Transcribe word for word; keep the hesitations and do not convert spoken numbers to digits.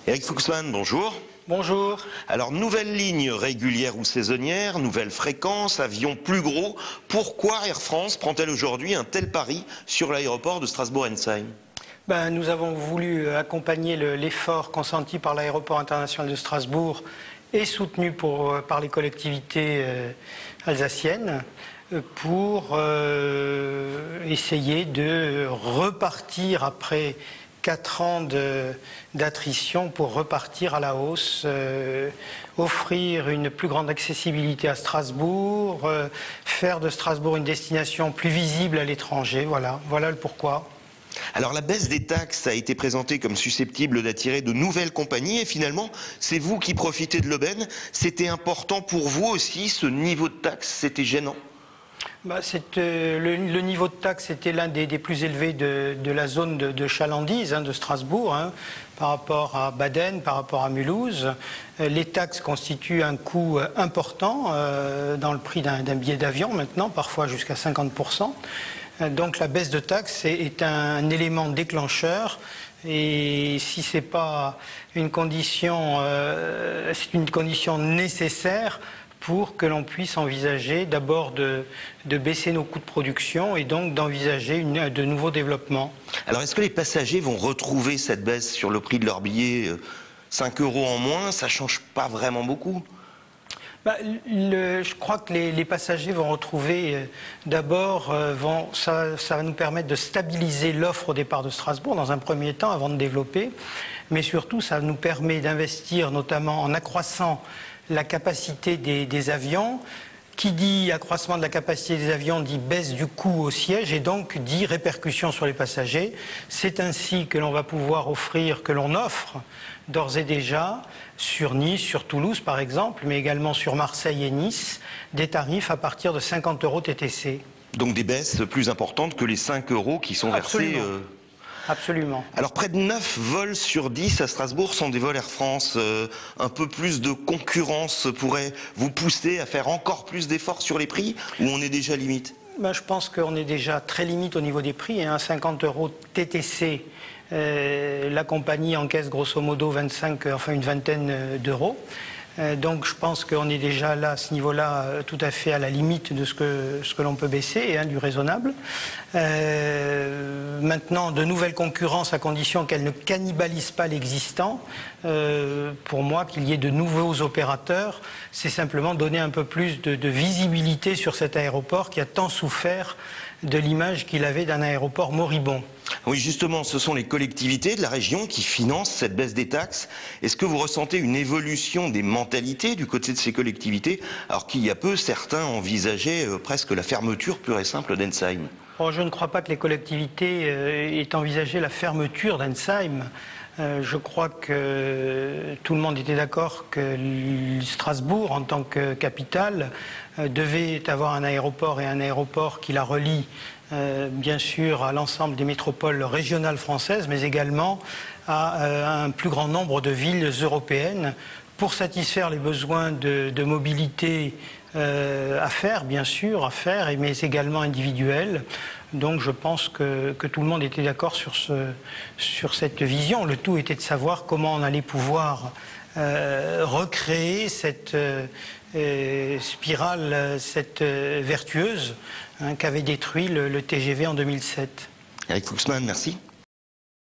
Eric Fuchsmann, bonjour. Bonjour. Alors, nouvelle ligne régulière ou saisonnière, nouvelle fréquence, avion plus gros. Pourquoi Air France prend-elle aujourd'hui un tel pari sur l'aéroport de Strasbourg-Ensheim? Ben, nous avons voulu accompagner l'effort consenti par l'aéroport international de Strasbourg et soutenu pour, par les collectivités euh, alsaciennes pour euh, essayer de repartir après quatre ans d'attrition pour repartir à la hausse, euh, offrir une plus grande accessibilité à Strasbourg, euh, faire de Strasbourg une destination plus visible à l'étranger. Voilà, voilà le pourquoi. Alors la baisse des taxes a été présentée comme susceptible d'attirer de nouvelles compagnies et finalement c'est vous qui profitez de l'aubaine. C'était important pour vous aussi, ce niveau de taxe, c'était gênant? Bah, euh, le, le niveau de taxe était l'un des, des plus élevés de, de la zone de, de chalandise hein, de Strasbourg, hein, par rapport à Baden, par rapport à Mulhouse. Euh, les taxes constituent un coût important euh, dans le prix d'un billet d'avion maintenant, parfois jusqu'à cinquante pour cent. Euh, donc la baisse de taxes est, est un élément déclencheur. Et si c'est pas une condition, euh, c'est une condition nécessaire pour que l'on puisse envisager d'abord de, de baisser nos coûts de production et donc d'envisager de nouveaux développements. Alors est-ce que les passagers vont retrouver cette baisse sur le prix de leur billet? cinq euros en moins, ça ne change pas vraiment beaucoup? Bah, le, je crois que les, les passagers vont retrouver, euh, d'abord, euh, vont, ça, ça va nous permettre de stabiliser l'offre au départ de Strasbourg dans un premier temps avant de développer, mais surtout ça nous permet d'investir notamment en accroissant la capacité des, des avions. Qui dit accroissement de la capacité des avions dit baisse du coût au siège et donc dit répercussion sur les passagers. C'est ainsi que l'on va pouvoir offrir, que l'on offre d'ores et déjà sur Nice, sur Toulouse par exemple, mais également sur Marseille et Nice, des tarifs à partir de cinquante euros T T C. Donc des baisses plus importantes que les cinq euros qui sont Absolument. versés euh... Absolument. Alors près de neuf vols sur dix à Strasbourg sont des vols Air France. Euh, un peu plus de concurrence pourrait vous pousser à faire encore plus d'efforts sur les prix ou on est déjà limite? Ben, je pense qu'on est déjà très limite au niveau des prix. Hein. cinquante euros T T C, euh, la compagnie encaisse grosso modo vingt-cinq, enfin une vingtaine d'euros. Euh, donc je pense qu'on est déjà là, à ce niveau-là, euh, tout à fait à la limite de ce que, ce que l'on peut baisser, hein, du raisonnable. Euh, maintenant, de nouvelles concurrences à condition qu'elles ne cannibalisent pas l'existant. Euh, pour moi, qu'il y ait de nouveaux opérateurs, c'est simplement donner un peu plus de, de visibilité sur cet aéroport qui a tant souffert de l'image qu'il avait d'un aéroport moribond. Oui, justement, ce sont les collectivités de la région qui financent cette baisse des taxes. Est-ce que vous ressentez une évolution des mentalités du côté de ces collectivités, alors qu'il y a peu, certains envisageaient euh, presque la fermeture pure et simple d'Ensheim? Oh, je ne crois pas que les collectivités euh, aient envisagé la fermeture d'Ensheim. Euh, je crois que tout le monde était d'accord que Strasbourg, en tant que capitale, euh, devait avoir un aéroport et un aéroport qui la relie, euh, bien sûr, à l'ensemble des métropoles régionales françaises, mais également à, euh, à un plus grand nombre de villes européennes pour satisfaire les besoins de, de mobilité euh, à faire, bien sûr, à faire, mais également individuels. Donc je pense que, que tout le monde était d'accord sur, ce, sur cette vision. Le tout était de savoir comment on allait pouvoir euh, recréer cette euh, spirale, cette euh, vertueuse hein, qu'avait détruit le, le T G V en deux mille sept. Eric Fuchsmann, merci.